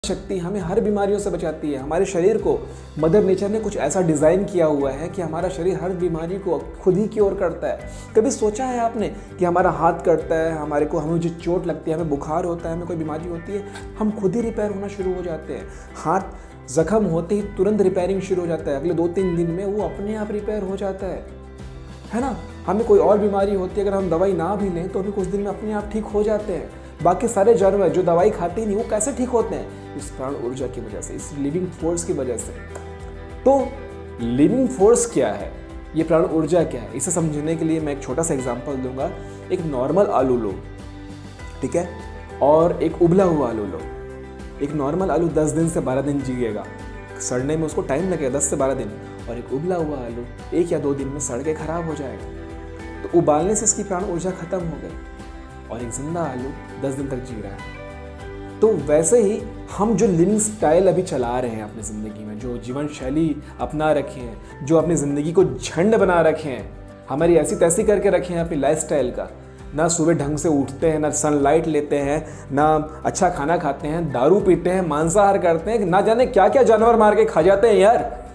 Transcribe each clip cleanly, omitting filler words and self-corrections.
शक्ति हमें हर बीमारियों से बचाती है। हमारे शरीर को मदर नेचर ने कुछ ऐसा डिज़ाइन किया हुआ है कि हमारा शरीर हर बीमारी को खुद ही की ओर करता है। कभी सोचा है आपने कि हमारा हाथ कटता है, हमें जो चोट लगती है, हमें बुखार होता है, हमें कोई बीमारी होती है, हम खुद ही रिपेयर होना शुरू हो जाते हैं। हाथ जख्म होते ही तुरंत रिपेयरिंग शुरू हो जाता है, अगले 2-3 दिन में वो अपने आप रिपेयर हो जाता है ना। हमें कोई और बीमारी होती है, अगर हम दवाई ना भी लें तो भी कुछ दिन में अपने आप ठीक हो जाते हैं। बाकी सारे जानवर जो दवाई खाते ही नहीं, वो कैसे ठीक होते हैं? इस प्राण ऊर्जा की वजह से, इस लिविंग फोर्स की वजह से। तो लिविंग फोर्स क्या है, ये प्राण ऊर्जा क्या है, इसे समझने के लिए मैं एक छोटा सा एग्जांपल दूंगा। एक नॉर्मल आलू लो, ठीक है, और एक उबला हुआ आलू लो। एक नॉर्मल आलू 10 दिन से 12 दिन जिएगा, सड़ने में उसको टाइम लगेगा 10 से 12 दिन, और एक उबला हुआ आलू 1 या 2 दिन में सड़ के खराब हो जाएगा। तो उबालने से इसकी प्राण ऊर्जा खत्म हो गई, और एक जिंदा आलू 10 दिन तक जी रहा है। तो वैसे ही हम जो लिविंग स्टाइल अभी चला रहे हैं अपनी ज़िंदगी में, जो जीवन शैली अपना रखे हैं, जो अपनी ज़िंदगी को झंड बना रखे हैं, हमारी ऐसी तैसी करके रखे हैं अपनी लाइफस्टाइल का, ना सुबह ढंग से उठते हैं, ना सनलाइट लेते हैं, ना अच्छा खाना खाते हैं, दारू पीते हैं, मांसाहार करते हैं, ना जाने क्या क्या जानवर मार के खा जाते हैं यार,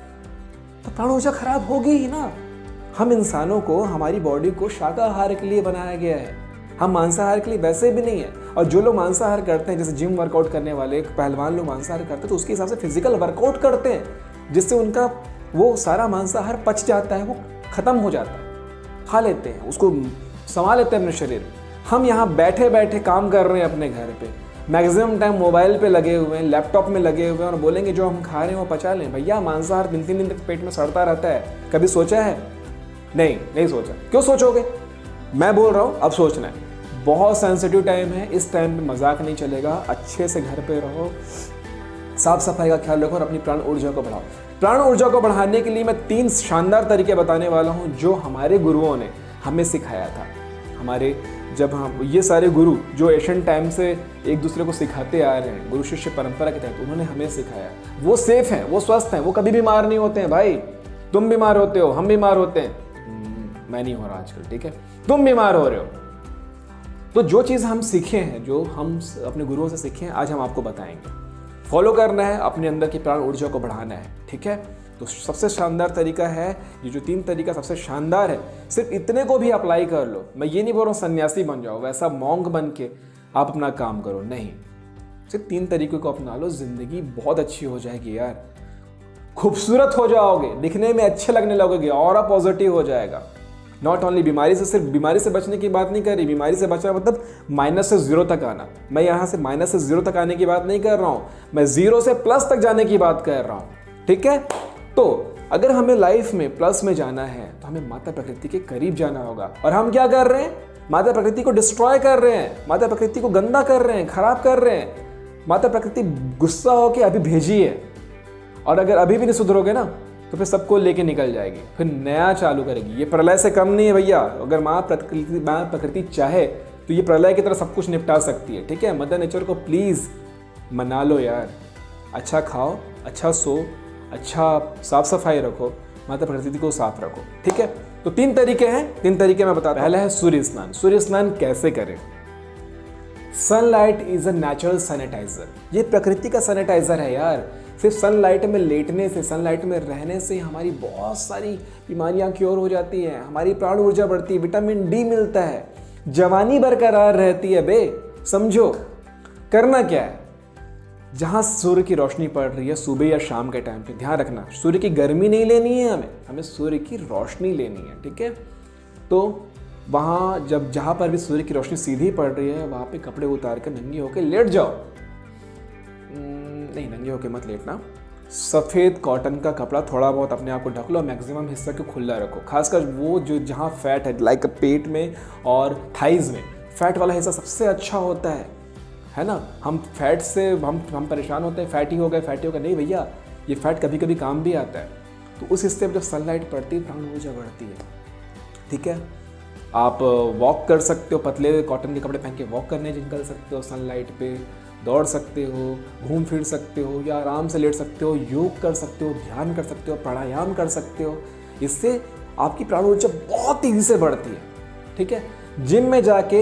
तो प्राण ऊर्जा खराब होगी ही ना। हम इंसानों को, हमारी बॉडी को शाकाहार के लिए बनाया गया है, हम मांसाहार के लिए वैसे भी नहीं है। और जो लोग मांसाहार करते हैं, जैसे जिम वर्कआउट करने वाले पहलवान लोग मांसाहार करते हैं, तो उसके हिसाब से फिजिकल वर्कआउट करते हैं, जिससे उनका वो सारा मांसाहार पच जाता है, वो खत्म हो जाता है, खा लेते हैं, उसको संभाल लेते हैं अपने शरीर। हम यहाँ बैठे बैठे काम कर रहे हैं अपने घर पे, मैक्सिमम टाइम मोबाइल पे लगे हुए हैं, लैपटॉप में लगे हुए हैं, और बोलेंगे जो हम खा रहे हैं वो पचा लें। भैया मांसाहार 3-3 दिन तक पेट में सड़ता रहता है, कभी सोचा है? नहीं सोचा। क्यों सोचोगे? मैं बोल रहा हूँ, अब सोचना है। बहुत सेंसिटिव टाइम है, इस टाइम में मजाक नहीं चलेगा। अच्छे से घर पे रहो, साफ सफाई का ख्याल रखो, और अपनी प्राण ऊर्जा को बढ़ाओ। प्राण ऊर्जा को बढ़ाने के लिए मैं 3 शानदार तरीके बताने वाला हूं, जो हमारे गुरुओं ने हमें सिखाया था। जब हम ये सारे गुरु जो एशियन टाइम से एक दूसरे को सिखाते आ रहे हैं, गुरु शिष्य परंपरा के तहत, उन्होंने हमें सिखाया। वो सेफ हैं, वो स्वस्थ हैं, वो कभी बीमार नहीं होते हैं। भाई तुम बीमार होते हो, हम बीमार होते हैं, मैं नहीं हो रहा आजकल, ठीक है, तुम बीमार हो रहे हो। तो जो चीज़ हम सीखे हैं, जो हम अपने गुरुओं से सीखे हैं, आज हम आपको बताएंगे। फॉलो करना है, अपने अंदर की प्राण ऊर्जा को बढ़ाना है, ठीक है। तो सबसे शानदार तरीका है ये, जो 3 तरीका सबसे शानदार है, सिर्फ इतने को भी अप्लाई कर लो। मैं ये नहीं बोल रहा हूँ सन्यासी बन जाओ, वैसा मॉन्क बन के आप अपना काम करो, नहीं, सिर्फ 3 तरीकों को अपना लो, जिंदगी बहुत अच्छी हो जाएगी यार, खूबसूरत हो जाओगे, दिखने में अच्छे लगने लगोगे, और पॉजिटिव हो जाएगा। नॉट ओनली बीमारी से, सिर्फ बीमारी से बचने की बात नहीं कर रही, बीमारी से बचना मतलब माइनस से 0 तक आना। मैं यहाँ से माइनस से 0 तक आने की बात नहीं कर रहा हूँ, मैं 0 से प्लस तक जाने की बात कर रहा हूँ, ठीक है। तो अगर हमें लाइफ में प्लस में जाना है, तो हमें माता प्रकृति के करीब जाना होगा। और हम क्या कर रहे हैं? माता प्रकृति को डिस्ट्रॉय कर रहे हैं, माता प्रकृति को गंदा कर रहे हैं, खराब कर रहे हैं। माता प्रकृति गुस्सा होकर अभी भेजी है, और अगर अभी भी नहीं सुधरोगे ना, तो फिर सबको लेके निकल जाएगी, फिर नया चालू करेगी। ये प्रलय से कम नहीं है भैया। अगर माँ प्रकृति चाहे तो ये प्रलय की तरह सब कुछ निपटा सकती है, ठीक है। मदर नेचर को प्लीज़ मना लो यार, अच्छा खाओ, अच्छा सो, अच्छा साफ सफाई रखो, माता प्रकृति को साफ रखो, ठीक है। तो 3 तरीके हैं, 3 तरीके मैं बताता हूँ। पहला है सूर्य स्नान। सूर्य स्नान कैसे करें? Sunlight is a natural sanitiser, ये प्रकृति का सैनिटाइजर है यार। सिर्फ सनलाइट में लेटने से, सनलाइट में रहने से हमारी बहुत सारी बीमारियां क्योर हो जाती हैं, हमारी प्राण ऊर्जा बढ़ती है, विटामिन डी मिलता है, जवानी बरकरार रहती है। बे समझो, करना क्या है? जहाँ सूर्य की रोशनी पड़ रही है सुबह या शाम के टाइम पे, ध्यान रखना सूर्य की गर्मी नहीं लेनी है, हमें सूर्य की रोशनी लेनी है, ठीक है। तो वहाँ जहाँ पर भी सूर्य की रोशनी सीधी पड़ रही है, वहाँ पे कपड़े उतार कर नंगे होकर लेट जाओ। नहीं, नंगे होके मत लेटना, सफ़ेद कॉटन का कपड़ा थोड़ा बहुत अपने आप को ढक लो, मैक्सिमम हिस्सा को खुला रखो, खासकर वो जो जहाँ फैट है, लाइक पेट में और थाइज में, फैट वाला हिस्सा सबसे अच्छा होता है ना। हम फैट से हम परेशान होते हैं, फैटी हो गए, नहीं भैया, ये फैट कभी कभी काम भी आता है। तो उस हिस्से पर जब सनलाइट पड़ती है, प्राण ऊर्जा बढ़ती है, ठीक है। आप वॉक कर सकते हो, पतले कॉटन के कपड़े पहन के वॉक करने निकल सकते हो, सनलाइट पे दौड़ सकते हो, घूम फिर सकते हो, या आराम से लेट सकते हो, योग कर सकते हो, ध्यान कर सकते हो, प्राणायाम कर सकते हो। इससे आपकी प्राण ऊर्जा बहुत तेजी से बढ़ती है, ठीक है। जिम में जाके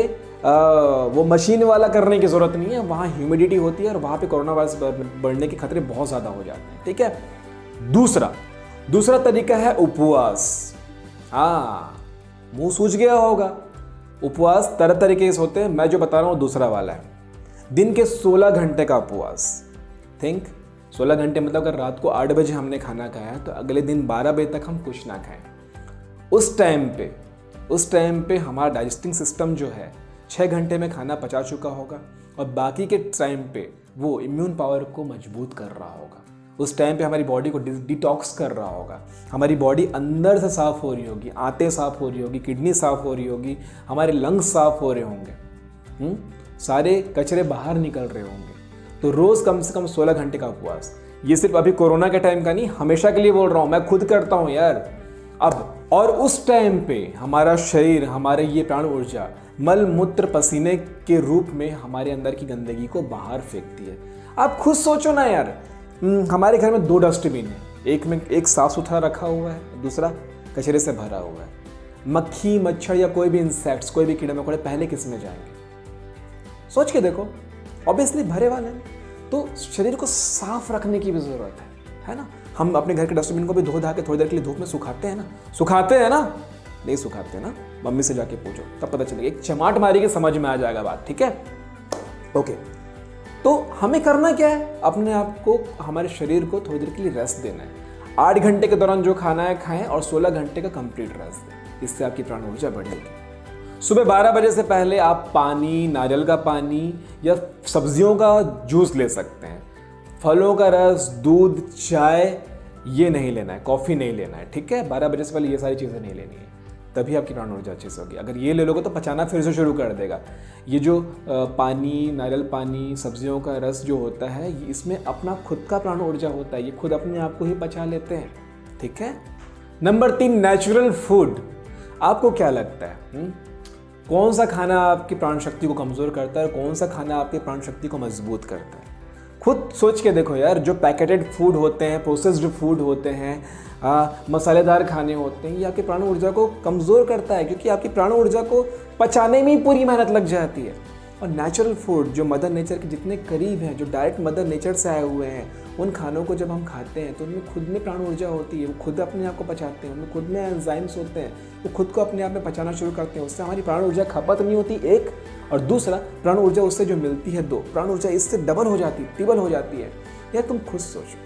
वो मशीन वाला करने की ज़रूरत नहीं है, वहाँ ह्यूमिडिटी होती है और वहाँ पे कोरोना वायरस बढ़ने के खतरे बहुत ज़्यादा हो जाते हैं। ठीक है। दूसरा तरीका है उपवास। हाँ, मुंह सूज गया होगा। उपवास तरह तरीके से होते हैं, मैं जो बता रहा हूँ दूसरा वाला है। दिन के 16 घंटे का उपवास। थिंक 16 घंटे मतलब अगर रात को 8 बजे हमने खाना खाया तो अगले दिन 12 बजे तक हम कुछ ना खाएं। उस टाइम पे हमारा डाइजेस्टिंग सिस्टम जो है 6 घंटे में खाना पचा चुका होगा और बाकी के टाइम पे वो इम्यून पावर को मजबूत कर रहा होगा। उस टाइम पे हमारी बॉडी को डिटॉक्स कर रहा होगा। हमारी बॉडी अंदर से साफ़ हो रही होगी, आंतें साफ़ हो रही होगी, किडनी साफ़ हो रही होगी, हमारे लंग्स साफ़ हो रहे होंगे, सारे कचरे बाहर निकल रहे होंगे। तो रोज़ कम से कम 16 घंटे का उपवास। ये सिर्फ अभी कोरोना के टाइम का नहीं, हमेशा के लिए बोल रहा हूँ, मैं खुद करता हूँ यार। अब और उस टाइम पे हमारा शरीर, हमारे ये प्राण ऊर्जा मल मूत्र पसीने के रूप में हमारे अंदर की गंदगी को बाहर फेंकती है। आप खुद सोचो ना यार, हमारे घर में 2 डस्टबिन है, एक में एक साफ सुथरा रखा हुआ है, दूसरा कचरे से भरा हुआ है। मक्खी मच्छर या कोई भी इंसेक्ट्स, कोई भी कीड़े मकोड़े पहले किस में जाएंगे? सोच के देखो, ऑब्वियसली भरे वाले हैं। तो शरीर को साफ रखने की भी ज़रूरत है ना। हम अपने घर के डस्टबिन को भी धो धा के थोड़ी देर के लिए धूप में सुखाते हैं ना? नहीं सुखाते ना? मम्मी से जाके पूछो, तब पता चलेगा। एक चमाट मारी के समझ में आ जाएगा बात। ठीक है, ओके। तो हमें करना क्या है? अपने आप को, हमारे शरीर को थोड़ी देर के लिए रेस्ट देना है। 8 घंटे के दौरान जो खाना है खाएं और 16 घंटे का कंप्लीट रेस्ट दें। इससे आपकी प्राण ऊर्जा बढ़ेगी। सुबह 12 बजे से पहले आप पानी, नारियल का पानी या सब्जियों का जूस ले सकते हैं। फलों का रस, दूध, चाय ये नहीं लेना है, कॉफ़ी नहीं लेना है। ठीक है, 12 बजे से पहले ये सारी चीज़ें नहीं लेनी है, तभी आपकी प्राण ऊर्जा अच्छे से होगी। अगर ये ले लोगे तो पचाना फिर से शुरू कर देगा। ये जो पानी, नारियल पानी, सब्जियों का रस जो होता है, इसमें अपना खुद का प्राण ऊर्जा होता है, ये खुद अपने आप को ही पचा लेते हैं। ठीक है। Number 3, natural food. आपको क्या लगता है कौन सा खाना आपकी प्राण शक्ति को कमज़ोर करता है और कौन सा खाना आपकी प्राण शक्ति को मजबूत करता है? खुद सोच के देखो यार। जो पैकेटेड फूड होते हैं, प्रोसेस्ड फूड होते हैं, मसालेदार खाने होते हैं, ये आपकी प्राण ऊर्जा को कमज़ोर करता है, क्योंकि आपकी प्राण ऊर्जा को पचाने में ही पूरी मेहनत लग जाती है। और नेचुरल फूड जो मदर नेचर के जितने करीब हैं, जो डायरेक्ट मदर नेचर से आए हुए हैं, उन खानों को जब हम खाते हैं तो उनमें खुद में प्राण ऊर्जा होती है। वो खुद अपने आप को पचाते हैं, उनमें खुद में एंजाइम्स होते हैं, वो खुद को अपने आप में पचाना शुरू करते हैं। उससे हमारी प्राण ऊर्जा खपत नहीं होती, एक, और दूसरा प्राण ऊर्जा उससे जो मिलती है, 2, प्राण ऊर्जा इससे डबल हो जाती है, ट्रिपल हो जाती है। यार तुम खुद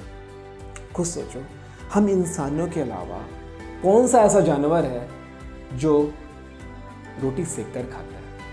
सोचो, हम इंसानों के अलावा कौन सा ऐसा जानवर है जो रोटी सेक कर खाता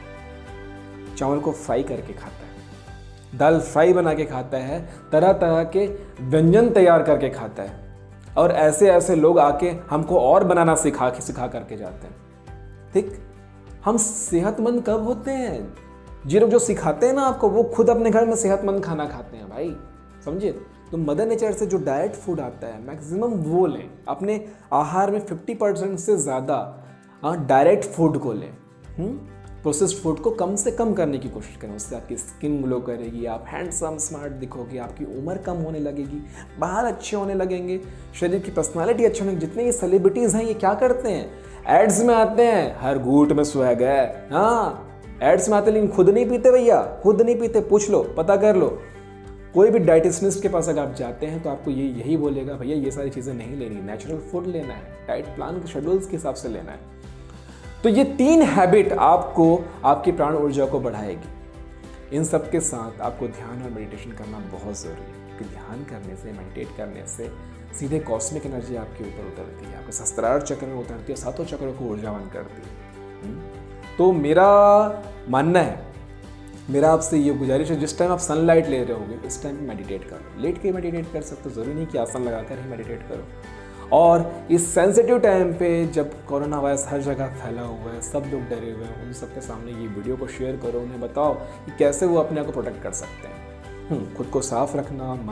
है, चावल को फ्राई करके खाता है, दाल फ्राई बना के खाता है, तरह तरह के व्यंजन तैयार करके खाता है, और ऐसे लोग आके हमको और बनाना सिखा करके जाते हैं। ठीक, हम सेहतमंद कब होते हैं? जी लोग जो सिखाते हैं ना आपको, वो खुद अपने घर में सेहतमंद खाना खाते हैं भाई, समझिए। तो मदर नेचर से जो डाइट फूड आता है मैक्सिमम वो लें। अपने आहार में 50% से ज़्यादा डायरेक्ट फूड को लें। प्रोसेस्ड फूड को कम से कम करने की कोशिश करें। उससे आपकी स्किन ग्लो करेगी, आप हैंडसम स्मार्ट दिखोगे, आपकी उम्र कम होने लगेगी, बाल अच्छे होने लगेंगे, शरीर की पर्सनालिटी अच्छी होने। जितने ये सेलिब्रिटीज़ हैं ये क्या करते हैं? एड्स में आते हैं, हर घूंट में स्वैग है। हाँ, एड्स में आते, लेकिन खुद नहीं पीते भैया, खुद नहीं पीते। पूछ लो, पता कर लो। कोई भी डाइटिशियनिस्ट के पास अगर आप जाते हैं तो आपको यही बोलेगा, भैया ये सारी चीज़ें नहीं लेनी, नेचुरल फूड लेना है, डाइट प्लान के शेड्यूल्स के हिसाब से लेना है। तो ये 3 हैबिट आपको आपकी प्राण ऊर्जा को बढ़ाएगी। इन सब के साथ आपको ध्यान और मेडिटेशन करना बहुत ज़रूरी है, क्योंकि ध्यान करने से, मेडिटेट करने से सीधे कॉस्मिक एनर्जी आपके ऊपर उतरती है, आपके सहस्त्रार चक्र में उतरती है, 7 चक्रों को ऊर्जावान करती है। तो मेरा मानना है, मेरा आपसे ये गुजारिश है, जिस टाइम आप सनलाइट ले रहे होगे इस टाइम मेडिटेट करो। लेट के मेडिटेट कर सकते हो, ज़रूरी नहीं कि आसन लगाकर ही मेडिटेट करो। और इस सेंसिटिव टाइम पे जब कोरोना वायरस हर जगह फैला हुआ है, सब लोग डरे हुए हैं, उन सब के सामने ये वीडियो को शेयर करो, उन्हें बताओ कि कैसे वो अपने आप को प्रोटेक्ट कर सकते हैं। खुद को साफ रखना,